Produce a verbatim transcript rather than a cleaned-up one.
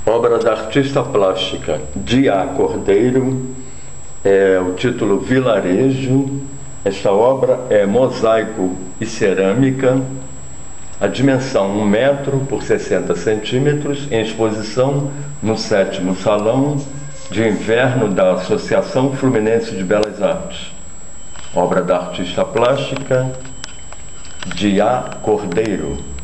Obra da artista plástica Dia Cordeiro, é o título Vilarejo. Esta obra é mosaico e cerâmica, a dimensão um metro por sessenta centímetros, em exposição no sétimo Salão de Inverno da Associação Fluminense de Belas Artes. Obra da artista plástica Dia Cordeiro.